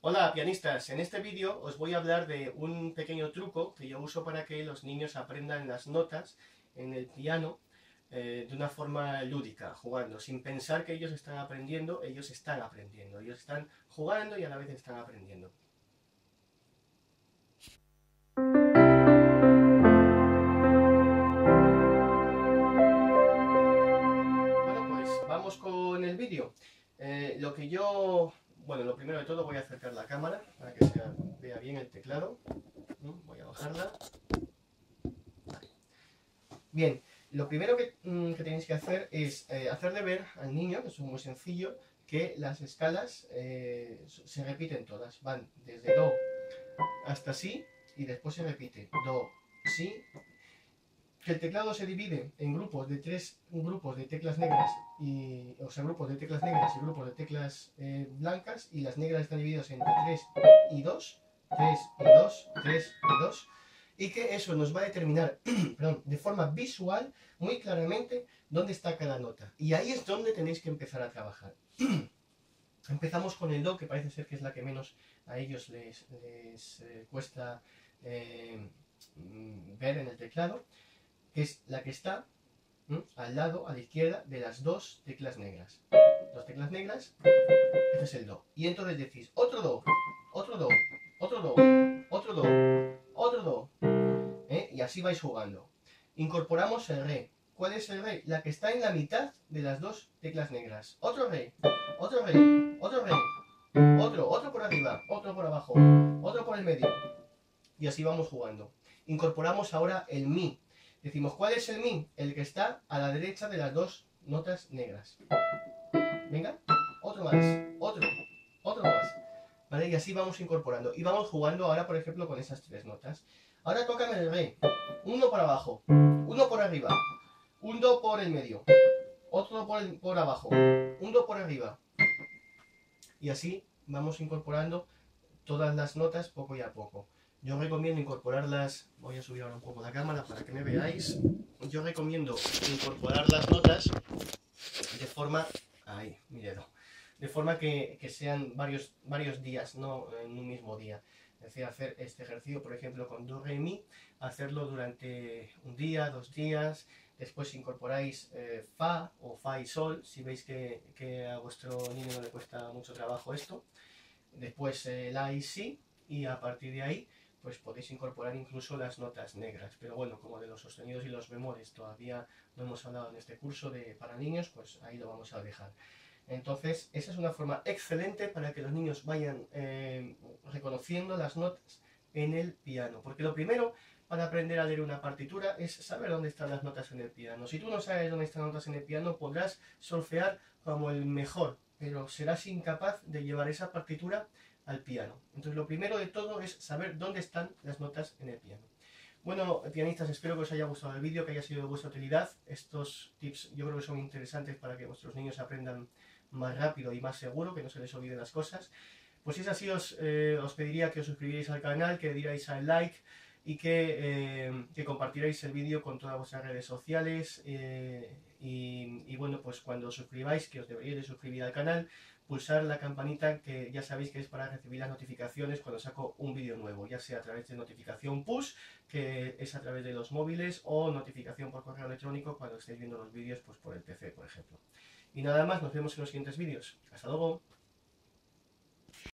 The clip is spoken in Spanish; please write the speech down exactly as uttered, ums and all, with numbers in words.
Hola pianistas, en este vídeo os voy a hablar de un pequeño truco que yo uso para que los niños aprendan las notas en el piano eh, de una forma lúdica, jugando, sin pensar que ellos están aprendiendo, ellos están aprendiendo, ellos están jugando y a la vez están aprendiendo. Bueno, pues vamos con el vídeo. Eh, lo que yo... Bueno, lo primero de todo voy a acercar la cámara para que se vea bien el teclado. Voy a bajarla. Bien, lo primero que, mm, que tenéis que hacer es eh, hacerle ver al niño, que es muy sencillo, que las escalas eh, se repiten todas. Van desde Do hasta Si y después se repite Do, Si. Que el teclado se divide en grupos de tres grupos de teclas negras, y, o sea, grupos de teclas negras y grupos de teclas eh, blancas, y las negras están divididas entre tres y dos, tres y dos, tres y dos, y que eso nos va a determinar perdón, de forma visual muy claramente dónde está cada nota. Y ahí es donde tenéis que empezar a trabajar. Empezamos con el Do, que parece ser que es la que menos a ellos les, les eh, cuesta eh, ver en el teclado, que es la que está ¿m? al lado, a la izquierda, de las dos teclas negras. Dos teclas negras, este es el Do. Y entonces decís, otro Do, otro Do, otro Do, otro Do, otro Do. ¿eh? Y así vais jugando. Incorporamos el Re. ¿Cuál es el Re? La que está en la mitad de las dos teclas negras. Otro Re, otro Re, otro Re, otro, otro por arriba, otro por abajo, otro por el medio. Y así vamos jugando. Incorporamos ahora el Mi. Decimos, ¿cuál es el Mi? El que está a la derecha de las dos notas negras. Venga, otro más, otro, otro más. ¿Vale? Y así vamos incorporando. Y vamos jugando ahora, por ejemplo, con esas tres notas. Ahora tócame el Re. Uno por abajo, uno por arriba, un Do por el medio, otro por, el, por abajo, un Do por arriba. Y así vamos incorporando todas las notas poco y a poco. Yo recomiendo incorporarlas, voy a subir ahora un poco la cámara para que me veáis. Yo recomiendo incorporar las notas de forma, ahí, mi dedo, de forma que, que sean varios, varios días, no en un mismo día. Es decir, hacer este ejercicio, por ejemplo, con Do, Re, Mi, hacerlo durante un día, dos días. Después incorporáis eh, Fa o Fa y Sol, si veis que, que a vuestro niño no le cuesta mucho trabajo esto. Después eh, La y Si, y a partir de ahí pues podéis incorporar incluso las notas negras. Pero bueno, como de los sostenidos y los bemoles todavía no hemos hablado en este curso de, para niños, pues ahí lo vamos a dejar. Entonces, esa es una forma excelente para que los niños vayan eh, reconociendo las notas en el piano. Porque lo primero para aprender a leer una partitura es saber dónde están las notas en el piano. Si tú no sabes dónde están las notas en el piano, podrás solfear como el mejor, pero serás incapaz de llevar esa partitura al piano. Entonces lo primero de todo es saber dónde están las notas en el piano. Bueno, pianistas, espero que os haya gustado el vídeo, que haya sido de vuestra utilidad. Estos tips yo creo que son interesantes para que vuestros niños aprendan más rápido y más seguro, que no se les olviden las cosas. Pues si es así, os, eh, os pediría que os suscribierais al canal, que le dierais al like y que, eh, que compartierais el vídeo con todas vuestras redes sociales. Eh, y, y bueno, pues cuando os suscribáis, que os deberíais de suscribir al canal, pulsar la campanita, que ya sabéis que es para recibir las notificaciones cuando saco un vídeo nuevo, ya sea a través de notificación push, que es a través de los móviles, o notificación por correo electrónico cuando estéis viendo los vídeos pues por el P C, por ejemplo. Y nada más, nos vemos en los siguientes vídeos. Hasta luego.